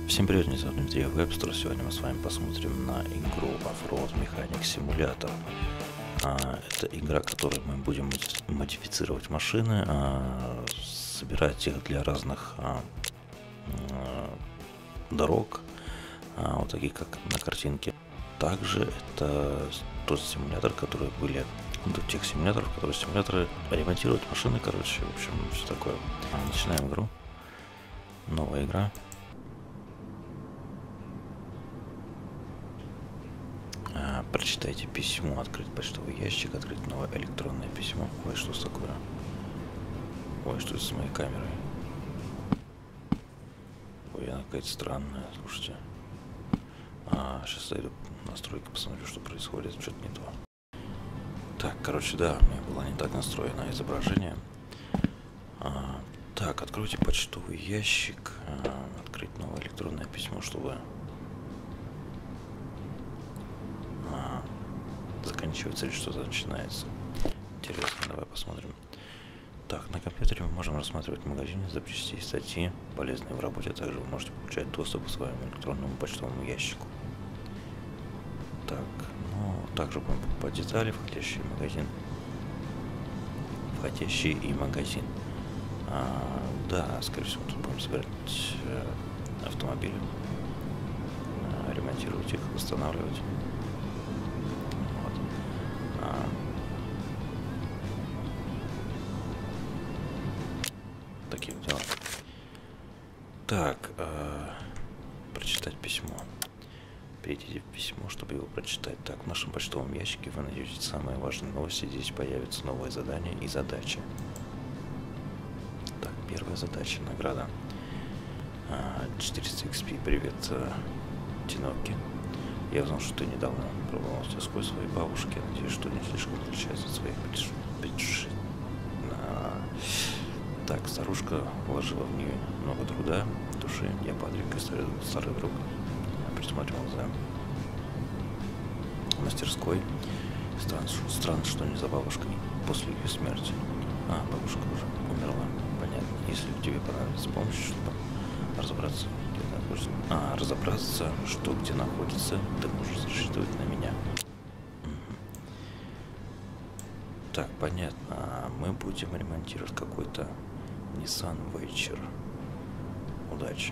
Всем привет, меня зовут Дмитрий Вебстер. Сегодня мы с вами посмотрим на игру Offroad Mechanic Simulator. Это игра, в которой мы будем модифицировать машины, собирать их для разных дорог, вот таких как на картинке. Также это тот симулятор, который были до тех симуляторов, которые симуляторы ремонтируют машины, короче, в общем, все такое. Начинаем игру. Новая игра. Прочитайте письмо, открыть почтовый ящик, открыть новое электронное письмо. Ой, что это такое? Ой, что это с моей камерой? Ой, она какая-то странная, слушайте. Сейчас зайду в настройки, посмотрю, что происходит, что-то не то. Так, короче, да, у меня было не так настроено изображение. Так, откройте почтовый ящик, открыть новое электронное письмо, чтобы заканчивается или что-то начинается. Интересно, давай посмотрим. Так, на компьютере мы можем рассматривать магазины, запчастей, статьи, полезные в работе. Также вы можете получать доступ к своему электронному почтовому ящику. Так, ну, также будем покупать детали, входящие в магазин. Входящие и магазин. Да, скорее всего, тут будем собирать автомобили, ремонтировать их, восстанавливать. Такие дела. Так, прочитать письмо. Перейдите в письмо, чтобы его прочитать. Так, в нашем почтовом ящике вы найдете самые важные новости. Здесь появятся новые задания и задачи. Так, первая задача, награда. 400 XP. Привет, Тиноки. Я узнал, что ты недавно пробовал мастерской своей бабушки. Надеюсь, что не слишком отличается от своих предшественников. Так, старушка вложила в нее много труда, души. Я, Патрик, и старый друг, присматривал за мастерской. Странно, что не за бабушкой после ее смерти. Бабушка уже умерла. Понятно. Если тебе понадобится помощь, чтобы разобраться, что где находится, ты можешь рассчитывать на меня. Так, понятно. Мы будем ремонтировать какой-то Nissan Вечер. Удачи.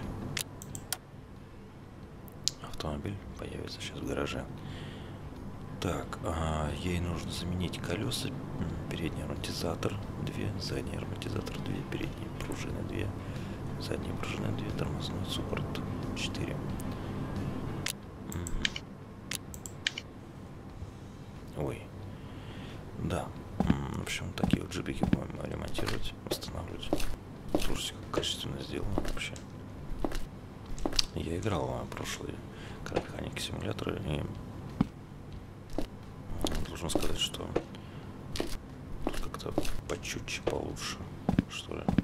Автомобиль появится сейчас в гараже. Так, ей нужно заменить колеса. Передний амортизатор 2, задний амортизатор 2, передние пружины 2, задние пружины 2, тормозной суппорт 4. Ой. Да. В общем, такие вот джипики будем ремонтировать, восстанавливать. Слушайте, как качественно сделано вообще. Я играл в прошлые механики симуляторы и должен сказать, что тут как-то почутче получше, что ли.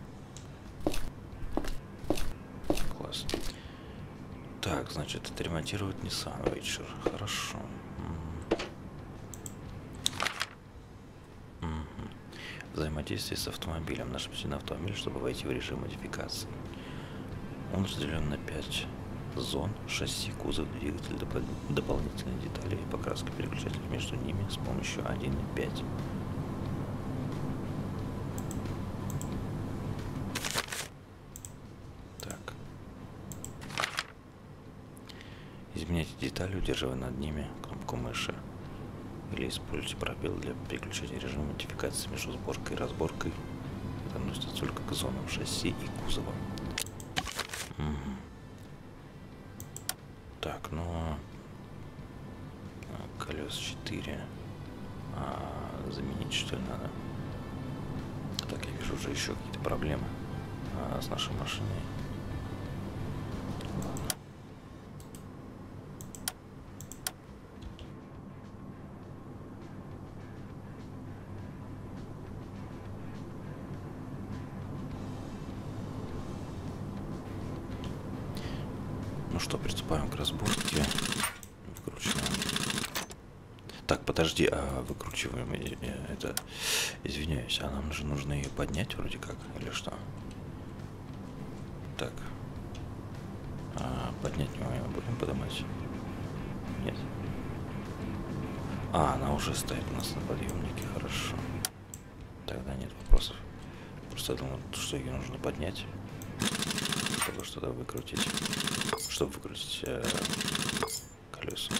Класс. Так, значит, это ремонтировать Nissan вечер. Хорошо. Взаимодействие с автомобилем. Нажмите на автомобиль, чтобы войти в режим модификации. Он разделен на 5 зон: шасси, кузов, двигатель, дополнительные детали и покраска переключателей между ними с помощью 1 и 5. Так. Изменяйте детали, удерживая над ними кнопку мыши. Или используйте пробел для переключения режима модификации между сборкой и разборкой. Это относится только к зонам шасси и кузова. Так, ну колес 4. Заменить, что ли, надо? Так, я вижу уже еще какие-то проблемы с нашей машиной. Ладно. Ну что, приступаем к разборке. Выкручиваем. Так, подожди, выкручиваем это. Извиняюсь, а нам же нужно ее поднять вроде как, или что? Так. будем поднимать? Нет. А, она уже стоит у нас на подъемнике, хорошо. Тогда нет вопросов. Просто я думал, что ее нужно поднять, чтобы что-то выкрутить. Чтобы выкрутить колеса.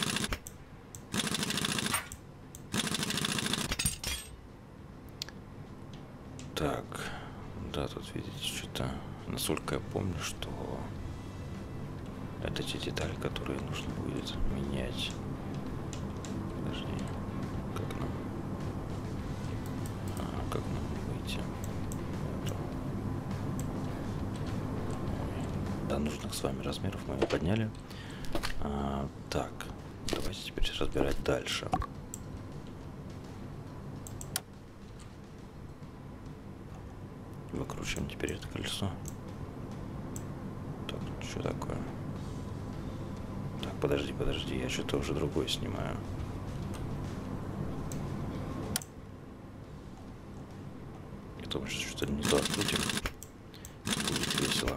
Так, да, тут видите, что-то, насколько я помню, что это те детали, которые нужно будет менять. Подожди, как нам выйти? До нужных с вами размеров мы его подняли. Так, давайте теперь разбирать дальше. Выкручиваем теперь это колесо. Так, что такое? Так, подожди, я что-то уже другое снимаю. Я думаю, что что-то не то открутим. Будет весело.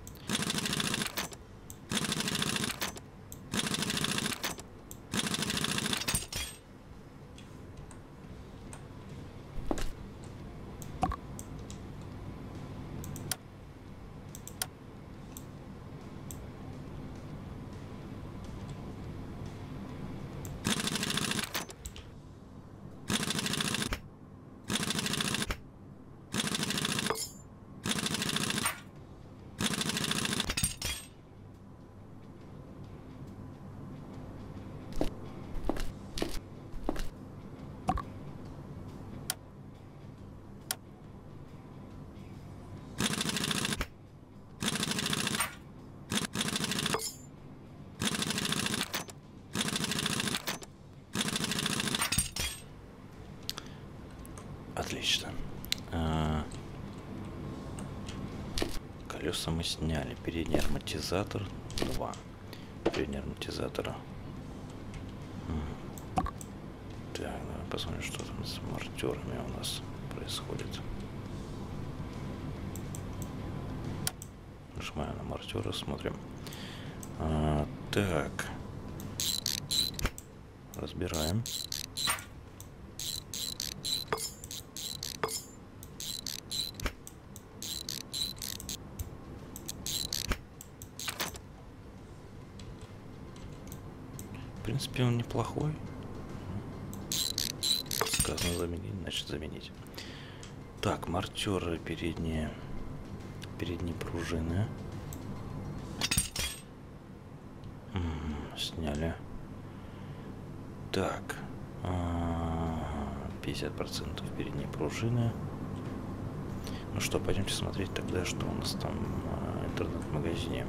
Отлично. Колеса мы сняли. Передний амортизатор 2. Передний амортизатор. Так, давай посмотрим, что там с мартерами у нас происходит. Нажимаем на мартеры, смотрим. Так. Разбираем. В принципе, он неплохой. Сказано заменить, значит заменить. Так, мартеры передние пружины. Сняли. Так, 50% передние пружины. Ну что, пойдемте смотреть тогда, что у нас там в интернет-магазине.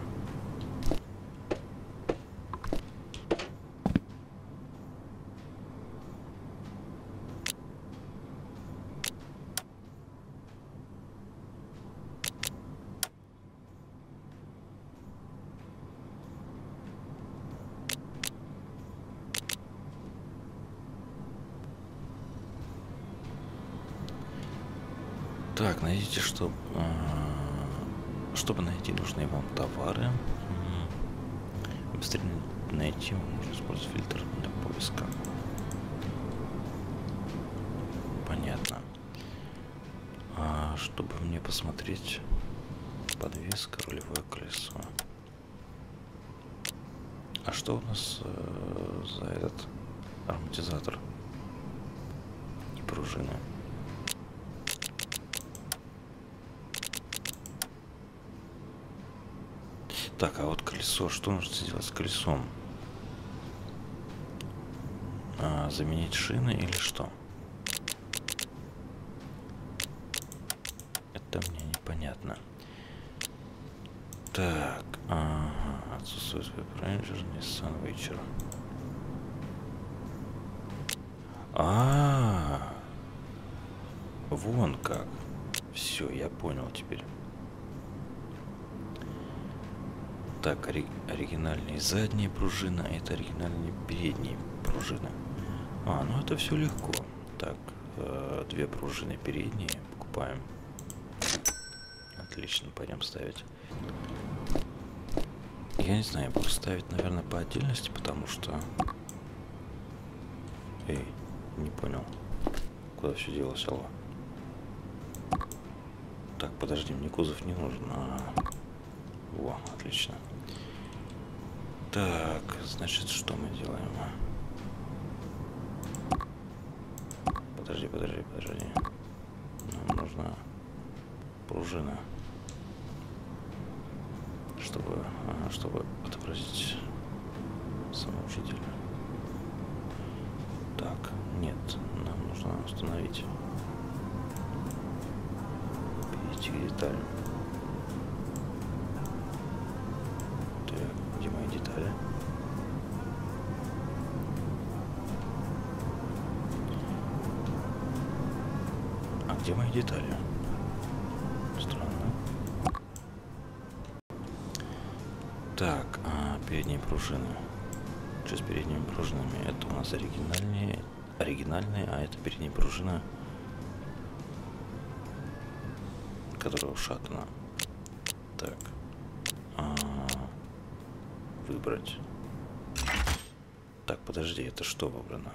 Так, найдите, чтобы найти нужные вам товары. Быстрее найти, можно использовать фильтр для поиска. Понятно. Чтобы мне посмотреть подвеска, рулевое колесо. А что у нас за этот амортизатор и пружины? Так, а вот колесо, что нужно сделать с колесом? Заменить шины или что? Это мне непонятно. Так, отсутствует Ranger, Nissan Witcher. Вон как. Все, я понял теперь. Так, оригинальные задние пружины, а это оригинальные передние пружины. Ну это все легко. Так, 2 пружины передние покупаем. Отлично, пойдем ставить. Я не знаю, я буду ставить, наверное, по отдельности, потому что... Эй, не понял. Куда все делось, алло? Так, подожди, мне кузов не нужен. Во, отлично. Так, значит, что мы делаем? Подожди. Нам нужна пружина, чтобы отобразить самого жителя. Так, нет, нам нужно установить. Перейти к деталям. Так, где мои детали? А где мои детали? Странно. Так, передние пружины. Что с передними пружинами? Это у нас оригинальные, а это передняя пружина, которая ушатана. Так. Выбрать. Так, подожди, это что выбрано?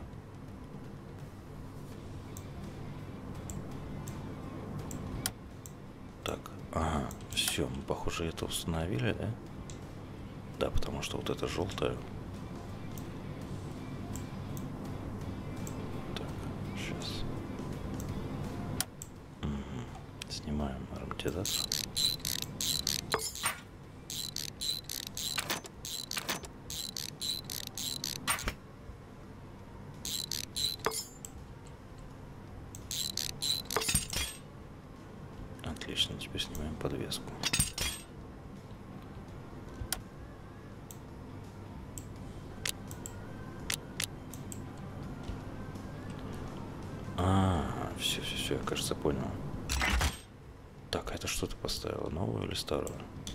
Так, ага, все, мы, похоже, это установили, да? Да, потому что вот это желтое. Так, сейчас. Снимаем ароматизацию. Отлично, теперь снимаем подвеску. Все, я, кажется, понял. Так, это что ты поставила? Новую или старую?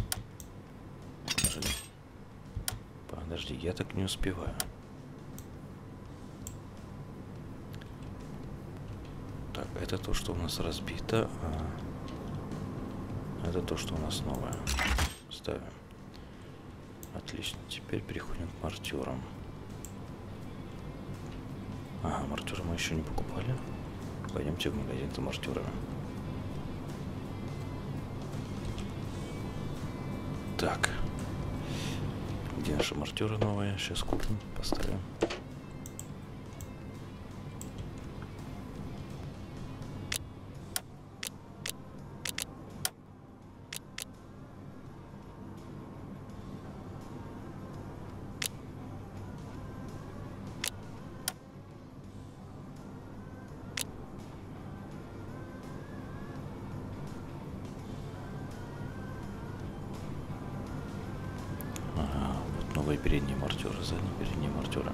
Подожди, я так не успеваю. Так, это то, что у нас разбито, это то, что у нас новое. Ставим. Отлично, теперь переходим к маркерам. Ага, маркеры мы еще не покупали. Пойдемте в магазин за маркерами. Так. Где наши маркеры новые? Сейчас купим, поставим. Новые передние маркеры, задние передние маркеры.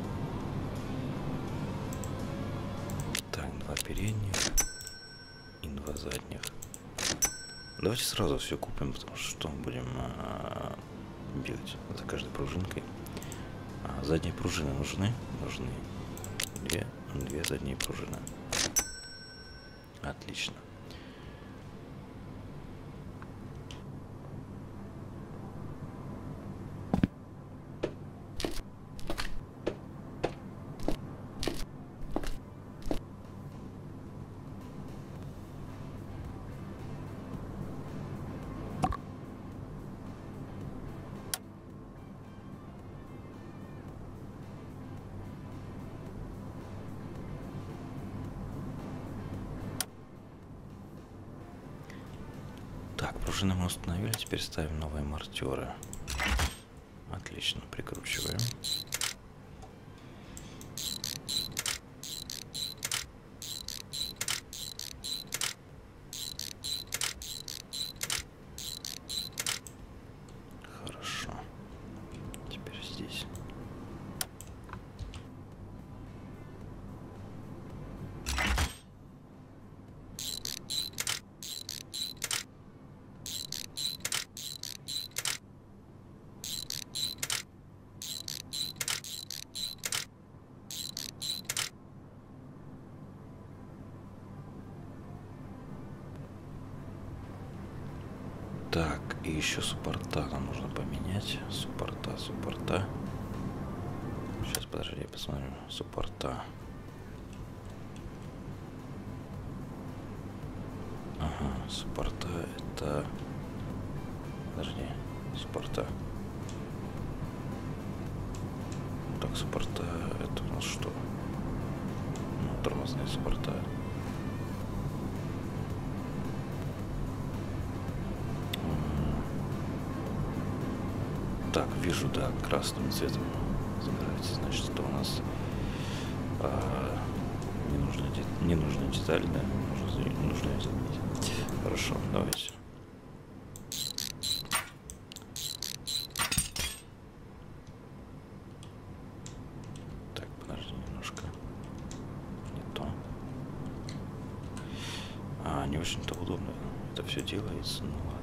Так, 2 передних и 2 задних. Давайте сразу все купим, потому что мы будем бегать за каждой пружинкой. Задние пружины нужны? Нужны. Две задние пружины. Отлично. Так, пружины мы установили, теперь ставим новые маркеры. Отлично, прикручиваем. Хорошо. Теперь здесь. Так, И еще суппорта нам нужно поменять. Суппорта. Сейчас, подожди, я посмотрю. Суппорта. Ага, суппорта это... Подожди, суппорта. Так, суппорта это у нас что? Ну, тормозные суппорта. Так, вижу, да, красным цветом загорается. Значит, это у нас ненужная деталь, да? Нужно ее заменить. Хорошо, давайте. Так, подожди немножко. Не то. Не очень-то удобно. Это все делается, ну ладно.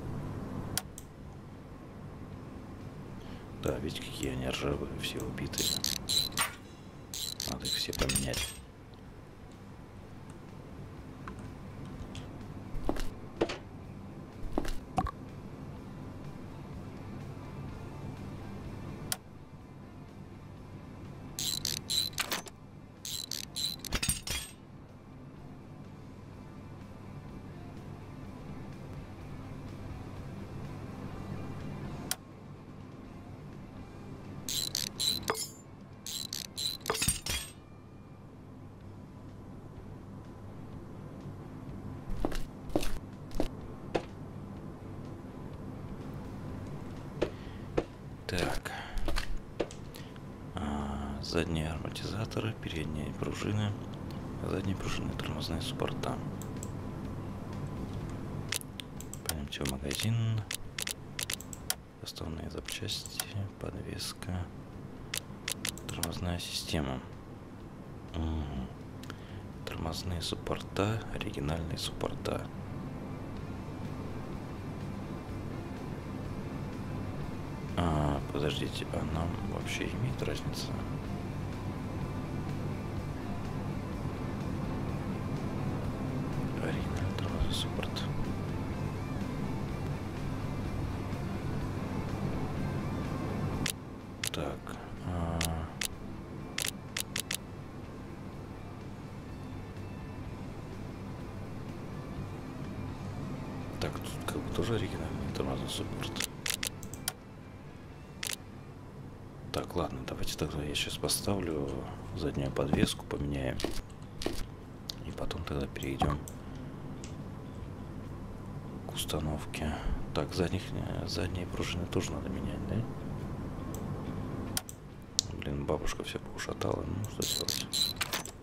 Да, видите, какие они ржавые, все убитые. Надо их все поменять. Так. Задние амортизаторы, передние пружины, задние пружины, тормозные суппорта. Пойдемте в магазин. Основные запчасти, подвеска, тормозная система. Тормозные суппорта, оригинальные суппорта. Подождите, а нам вообще имеет разница? Оригинальный тормозной суппорт. Так. Так, тут как бы тоже оригинальный тормозной суппорт. Так, ладно, давайте тогда я сейчас поставлю заднюю подвеску, поменяем. И потом тогда перейдем к установке. Так, задние пружины тоже надо менять, да? Блин, бабушка вся поушатала, ну что делать?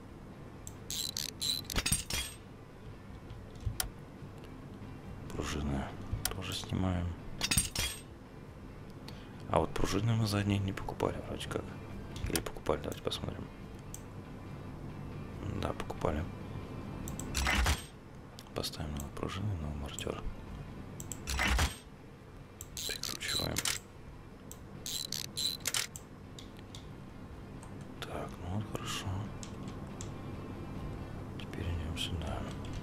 Пружины тоже снимаем. А вот пружины мы задние не покупали вроде как. Или покупали, давайте посмотрим. Да, покупали. Поставим новые пружины, новый мортер. Прикручиваем. Так, ну вот хорошо. Теперь идем сюда.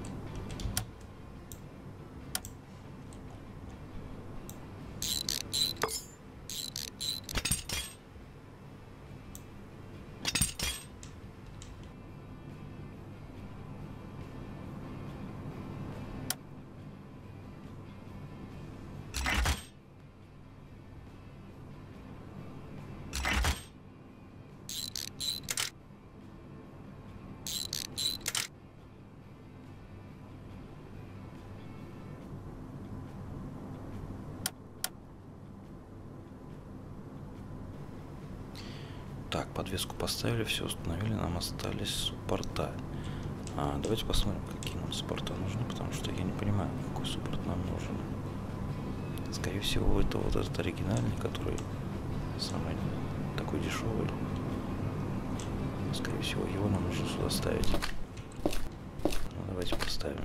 Так, подвеску поставили, все установили, нам остались суппорта. Давайте посмотрим, какие нам суппорта нужны, потому что я не понимаю, какой суппорт нам нужен. Скорее всего, это вот этот оригинальный, который самый такой дешевый. Скорее всего, его нам нужно сюда ставить. Ну, давайте поставим.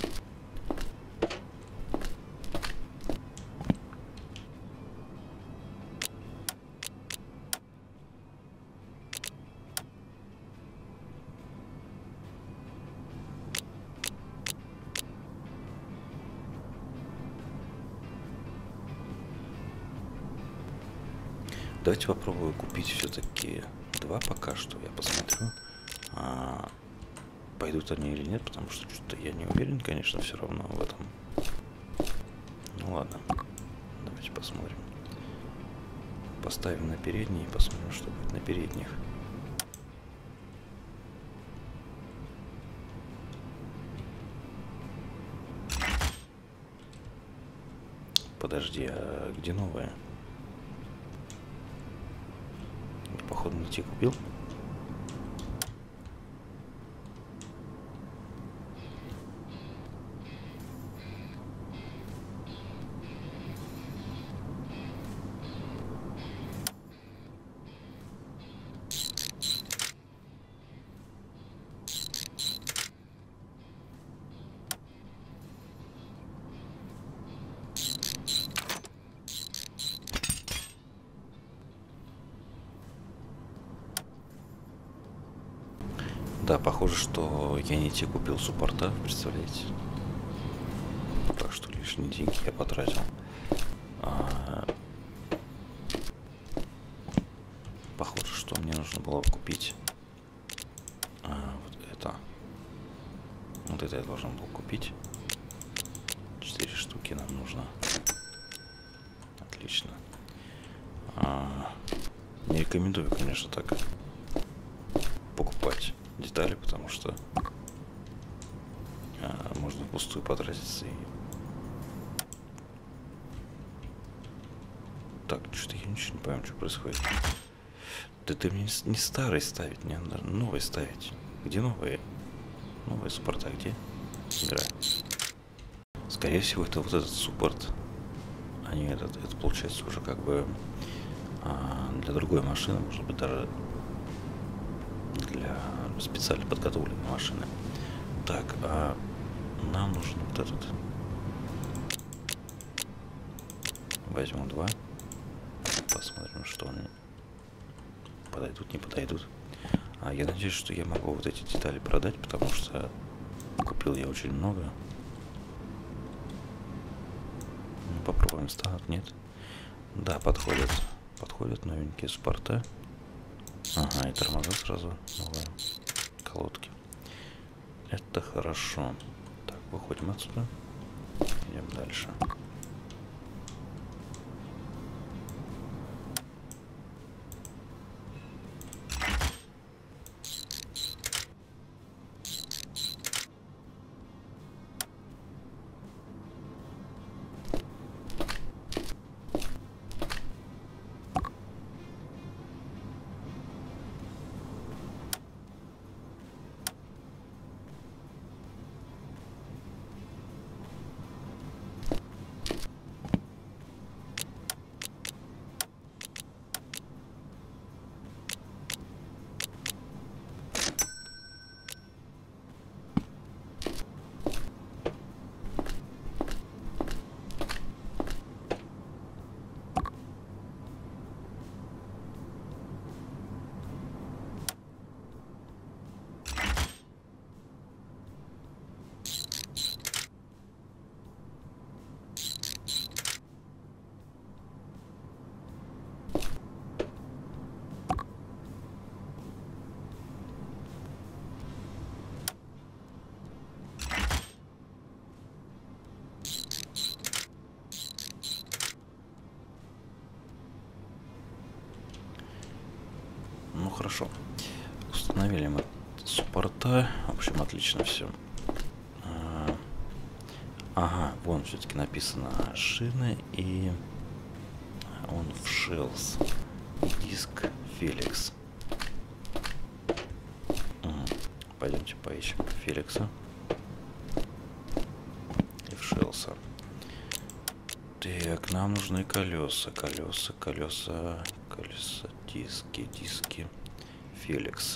Давайте попробую купить все-таки два пока что. Я посмотрю, пойдут они или нет, потому что что-то я не уверен, конечно, все равно в этом. Ну ладно, давайте посмотрим. Поставим на передние и посмотрим, что будет на передних. Подожди, а где новая? Походу не те купил. Да, похоже, что я не те купил суппорта, представляете? Так что лишние деньги я потратил. Похоже, что мне нужно было купить вот это. Вот это я должен был купить. 4 штуки нам нужно. Отлично. Не рекомендую, конечно, так покупать детали, потому что можно впустую потратиться. И... Так, что-то я ничего не понимаю, что происходит. Да ты мне не старый ставить, мне надо новый ставить. Где новые? Новые суппорта, где? Игра. Скорее всего, это вот этот суппорт. А не этот. Это получается уже как бы для другой машины, может быть, даже для специально подготовленной машины. Так, нам нужен вот этот. Возьмем два. Посмотрим, что они подойдут, не подойдут. Я надеюсь, что я могу вот эти детали продать, потому что купил я очень много. Попробуем, станут, нет? Да, подходят. Подходят новенькие суппорта. Ага, и тормоза сразу новые. Колодки. Это хорошо. Так, выходим отсюда. Идем дальше. Ну хорошо. Установили мы суппорта. В общем, отлично все. Ага, вон все-таки написано шины, и он вшился. Диск Felix. Пойдемте поищем Феликса. И вшился. Так, нам нужны колеса, диски. Felix.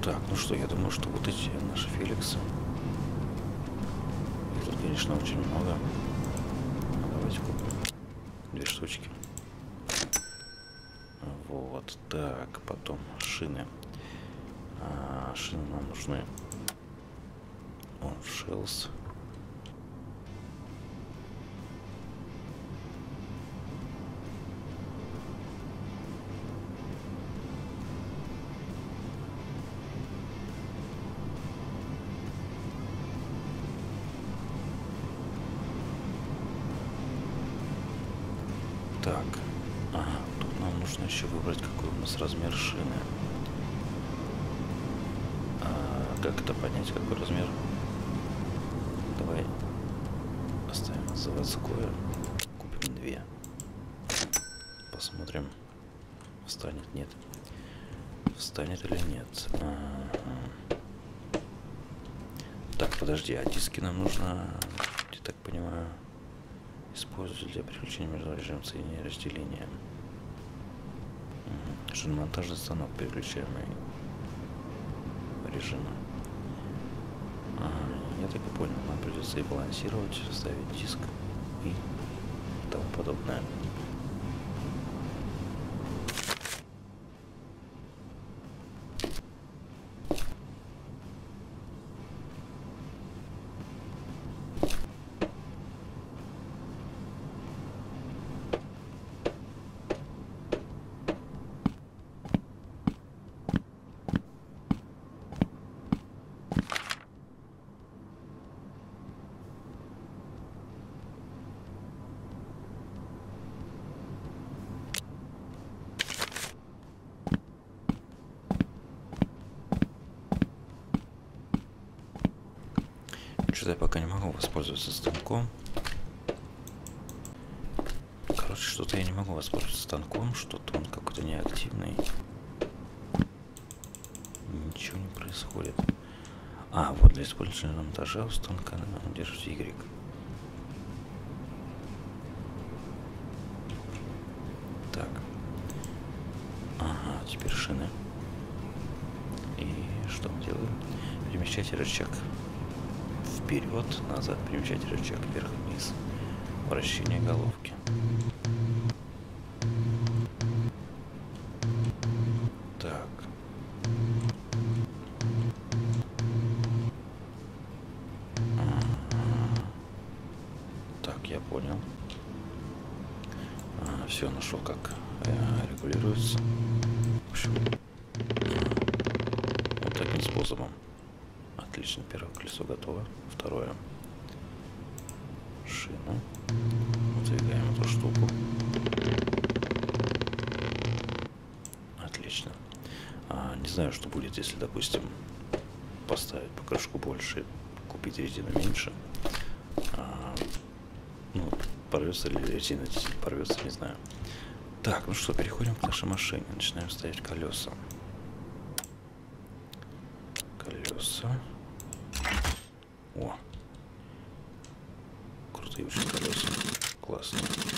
Так, ну что, я думаю, что вот эти наши Феликсы. Их тут, конечно, очень много. Давайте купим 2 штучки. Вот, так, потом шины. Шины нам нужны. Он Shells. Так, тут нам нужно еще выбрать, какой у нас размер шины. Как это понять, какой размер? Давай оставим заводское, купим 2. Посмотрим, встанет, нет. Встанет или нет. Так, подожди, а диски нам нужно, я так понимаю, использовать для переключения между режимом соединения и разделения. Шиномонтажный станок, переключаемый режима. Я так и понял, нам придется и балансировать, ставить диск и тому подобное. Что-то я пока не могу воспользоваться станком. Короче, что-то я не могу воспользоваться станком, что-то он какой-то неактивный. Ничего не происходит. Вот для использования монтажа у станка держите Y. Так. Теперь шины. И что мы делаем? Перемещайте рычаг вперед, назад, перемещайте рычаг вверх-вниз. Вращение головки. Так. Так, я понял. Все, нашел, как регулируется. В общем, вот таким способом. Отлично, первое колесо готово. Второе. Шину. Выдвигаем эту штуку. Отлично. Не знаю, что будет, если, допустим, поставить покрышку больше, купить резину меньше. Ну, порвется ли резина, порвется, не знаю. Так, ну что, переходим к нашей машине. Начинаем ставить колеса. Колеса. О! Крутые очень колеса. Классно.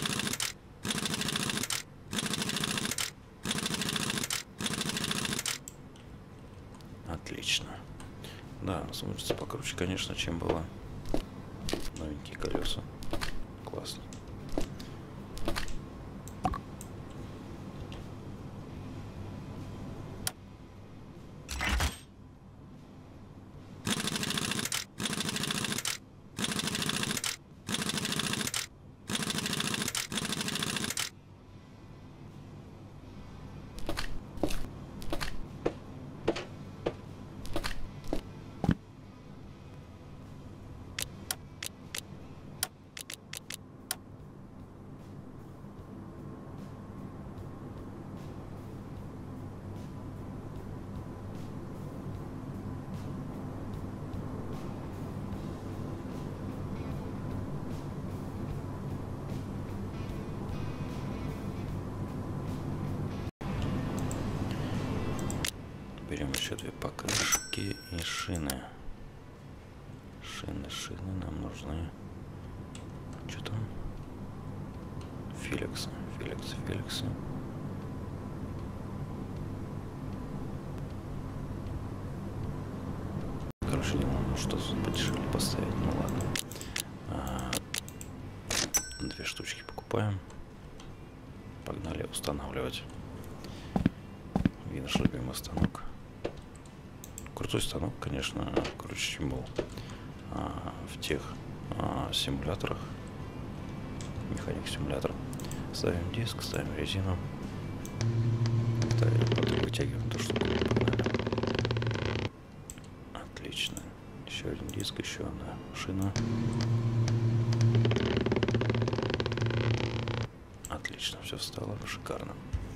Отлично. Да, смотрится покруче, конечно, чем было. Новенькие колеса. Классно. Берем еще 2 покрышки и шины. Шины нам нужны. Что там? Феликсы. вообще думал, ну что подешевле поставить. Ну ладно. 2 штучки покупаем. Погнали устанавливать. Видно, что любимый станок. Крутой станок, конечно, круче, чем был в тех симуляторах. Механик симулятор. Ставим диск, ставим резину. Вытягиваем то, что погнали. Отлично. Еще один диск, еще одна шина. Отлично, все встало, шикарно.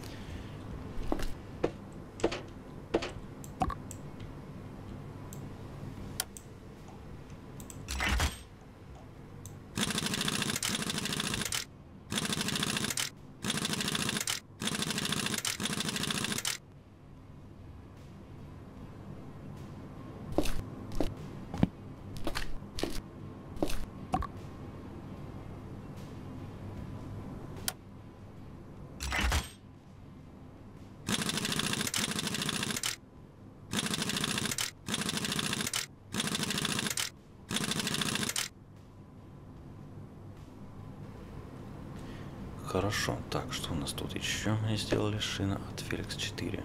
Хорошо, так, что у нас тут еще? Мы сделали шина от Felix 4.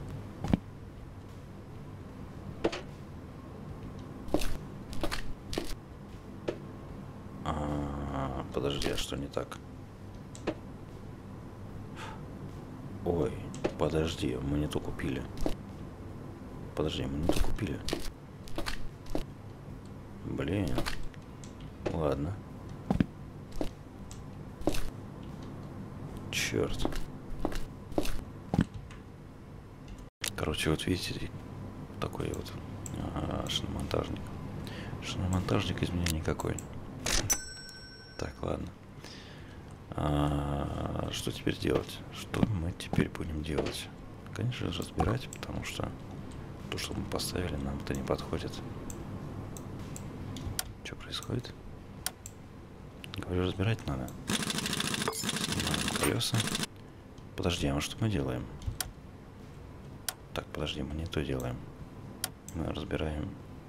Подожди, а что не так? Ой, подожди, мы не то купили. Подожди, мы не то купили. Блин. Ладно. Черт. Короче, вот видите, такой вот шиномонтажник. Шиномонтажник из меня никакой. Так, ладно. Что теперь делать? Что мы теперь будем делать? Конечно же, разбирать, потому что то, что мы поставили, нам это не подходит. Что происходит? Говорю, разбирать надо. Снимаем колеса. Подожди, а что мы делаем? Так, подожди, мы не то делаем. Мы разбираем.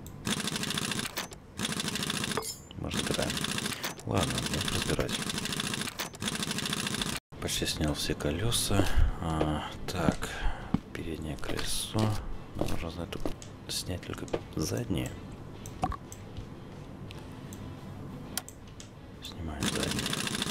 Мы разбираем. Ладно, будем разбирать. Почти снял все колеса. Так, переднее колесо. Нам нужно снять только заднее. Снимаем заднее.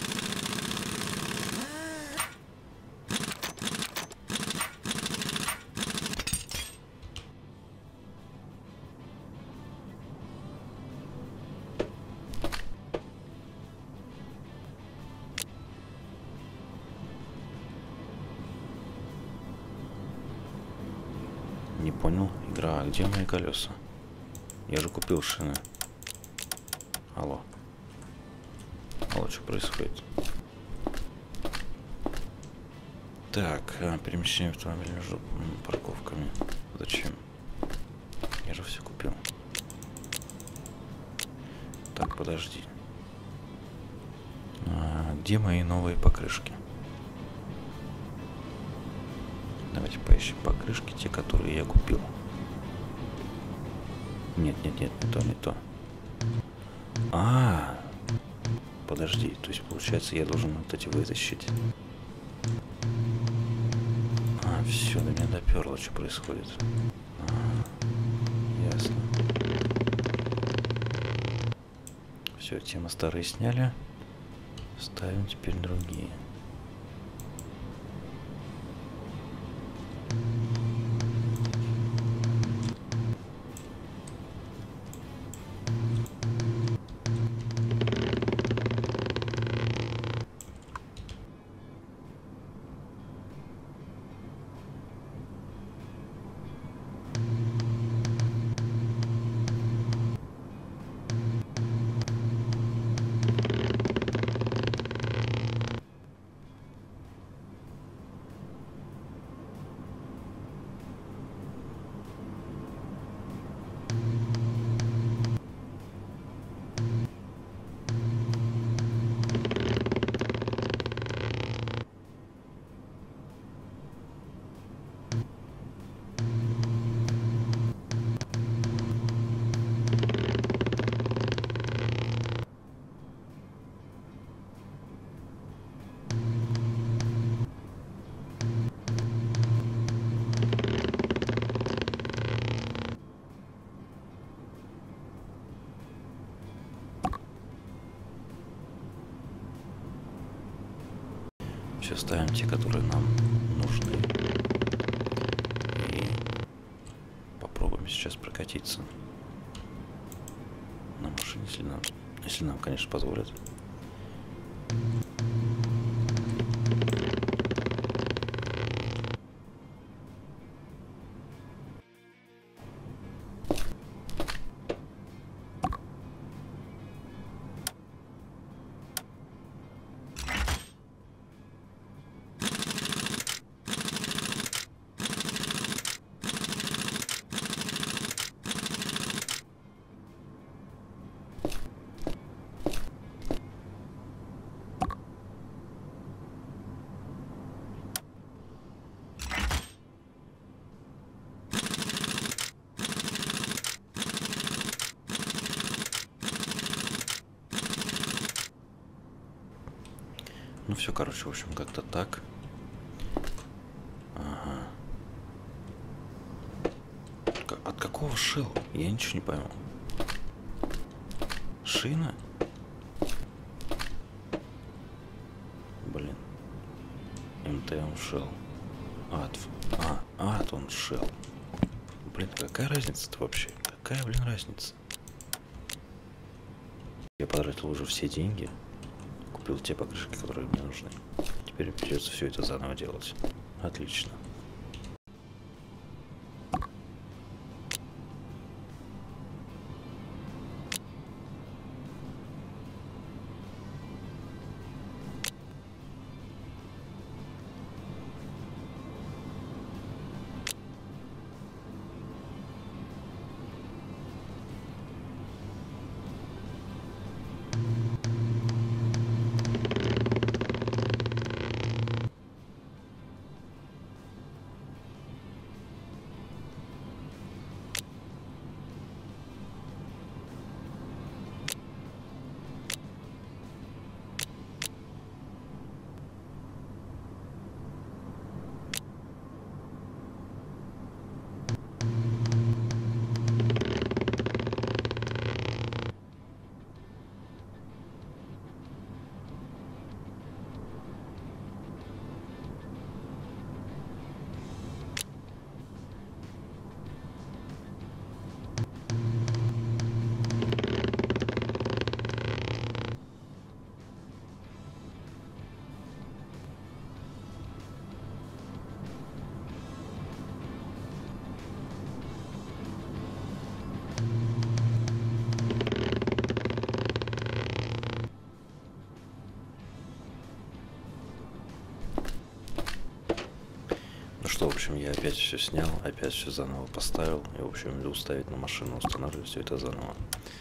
Не понял, игра, а где мои колеса? Я же купил шины. Алло. Алло, что происходит? Так, перемещение автомобиля между парковками. Зачем? Я же все купил. Так, подожди. Где мои новые покрышки? Давайте поищем покрышки, те, которые я купил. Нет, нет, нет, не то, не то. Подожди, то есть получается я должен вот эти вытащить. Все, до меня доперло, что происходит. Ясно. Все, темы старые сняли. Ставим теперь другие. все ставим те, которые нам нужны. И попробуем сейчас прокатиться на машине, если нам, конечно, позволят. Ну все, короче, в общем, как-то так. Ага. От какого шила? Я ничего не пойму. Шина? Блин. МТМ шел. Ад он шел. Блин, какая разница-то вообще? Какая, блин, разница? Я потратил уже все деньги. Купил те покрышки, которые мне нужны. Теперь придется все это заново делать. Отлично. В общем, я опять все снял, опять все заново поставил. И, в общем, иду ставить на машину, устанавливать все это заново.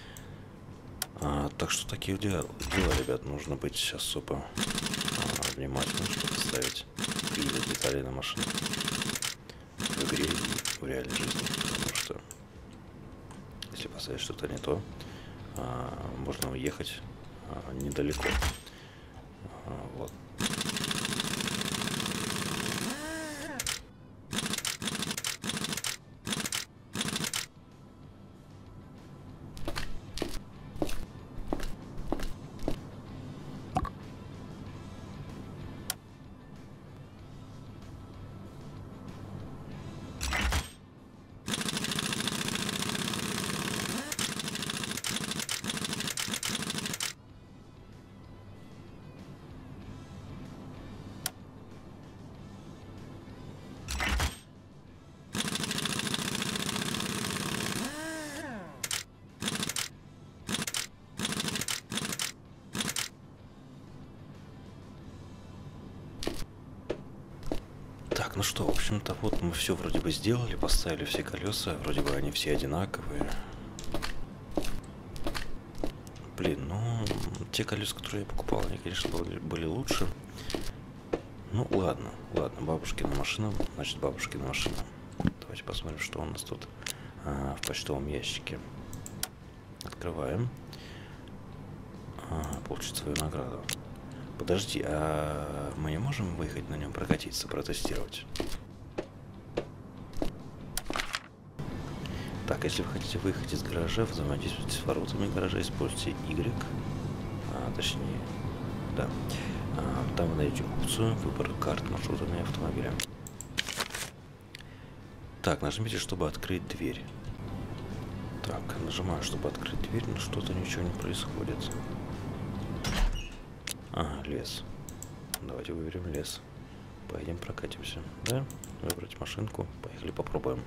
Так что такие дела, ребят, нужно быть особо внимательным, чтобы ставить какие-то детали на машину в игре и в реальной жизни. Потому что если поставить что-то не то, можно уехать недалеко. Вот. Так, ну что, в общем-то, вот мы все вроде бы сделали, поставили все колеса, вроде бы они все одинаковые. Блин, ну, те колеса, которые я покупал, они, конечно, были лучше. Ну, ладно, бабушкина машина, значит, бабушкина машина. Давайте посмотрим, что у нас тут в почтовом ящике. Открываем. Получить свою награду. Подожди, а мы не можем выехать на нем, прокатиться, протестировать? Так, если вы хотите выехать из гаража, взаимодействуйте с воротами гаража, используйте Y. Точнее, да. Там вы найдете опцию выбор карт маршрутами автомобиля. Так, нажмите, чтобы открыть дверь. Так, нажимаю, чтобы открыть дверь, но что-то ничего не происходит. Ага, лес. Давайте выберем лес. Поедем прокатимся. Да? Выбрать машинку. Поехали попробуем.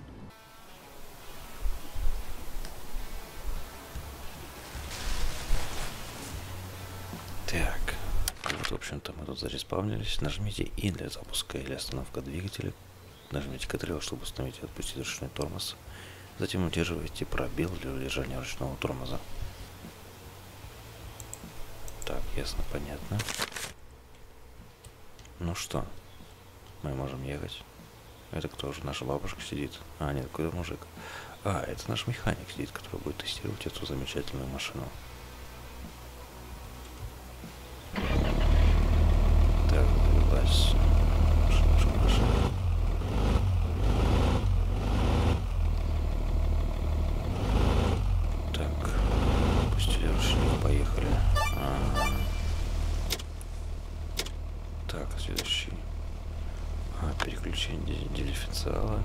Так. Вот, в общем-то, мы тут зареспавнились. Нажмите И для запуска или остановка двигателя. Нажмите Ctrl, чтобы установить и отпустить ручной тормоз. Затем удерживайте пробел для удержания ручного тормоза. Так, ясно, понятно. Ну что, мы можем ехать. Это кто же? Наша бабушка сидит. А, нет, какой-то мужик. А, это наш механик сидит, который будет тестировать эту замечательную машину. Так, повелась. Машина. Так, пустили ручник, поехали. Так, следующий. Переключение дифференциала.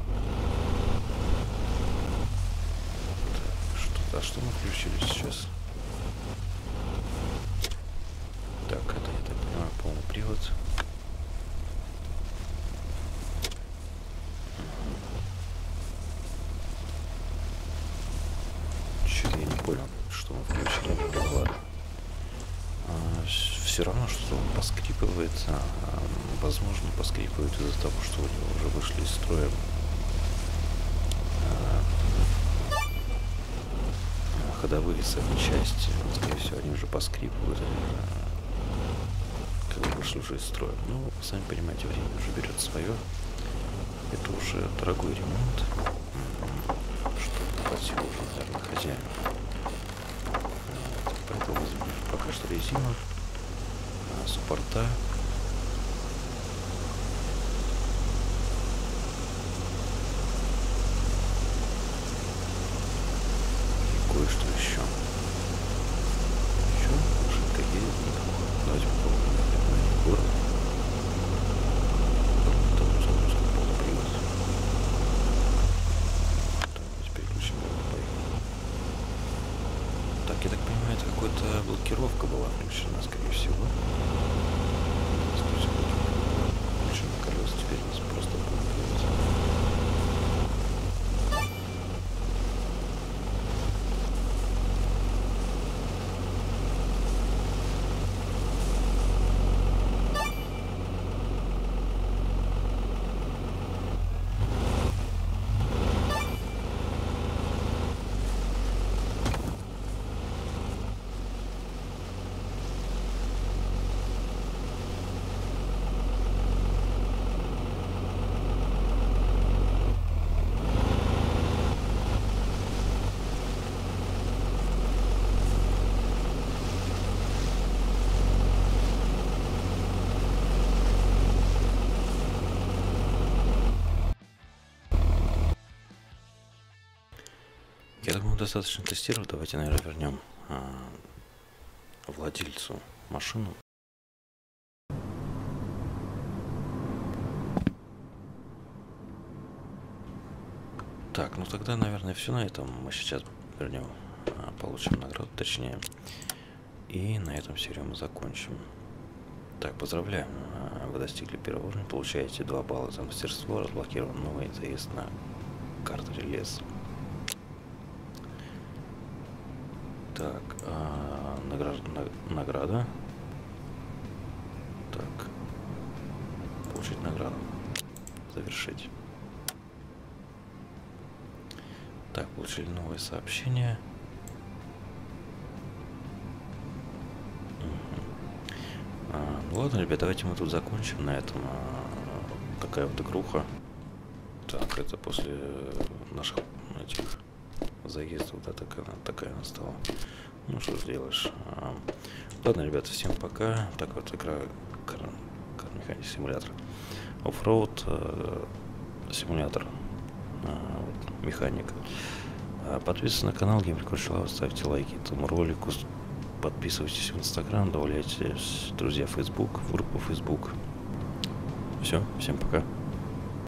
Так, что мы включили сейчас? Так, это, я так понимаю, полный привод. Чё, я не понял, что мы включили. Ну, ладно. Все равно, что он поскрипывает. Возможно, поскрипывает из-за того, что у него уже вышли из строя ходовые запчасти. Скорее всего, они уже поскрипывают, когда вышли уже из строя. Ну, сами понимаете, время уже берет свое. Это уже дорогой ремонт, что платил уже, наверное, хозяин. Поэтому пока что резину, суппорта. Кое-что еще. Еще машинка едет неплохо. Давайте попробуем на город. Полный привод. Так, давайте переключим его, поехали. Так, я так понимаю, это какая-то блокировка была включена, скорее всего. Включена колеса, теперь у нас просто полный привод. Я думаю, достаточно тестировать. Давайте, наверное, вернем владельцу машину. Так, ну тогда, наверное, все на этом. Мы сейчас вернем, получим награду, точнее. И на этом серию мы закончим. Так, поздравляем. Вы достигли первого уровня, получаете 2 балла за мастерство, разблокирован новый заезд на карту релиз. Так, награда. Так, получить награду. Завершить. Так, получили новое сообщение. Ну ладно, ребят, давайте мы тут закончим на этом. Какая вот игруха. Так, это после наших этих заездов, да, такая она стала. Ну что сделаешь. Ладно, ребята, всем пока. Так вот, игра Car Mechanic Simulator. Оффроуд симулятор. Механика. Подписывайтесь на канал Геймер Кручелава, ставьте лайки этому ролику. Подписывайтесь в Инстаграм, добавляйте друзья в Фейсбук, в группу Фейсбук. Все, всем пока.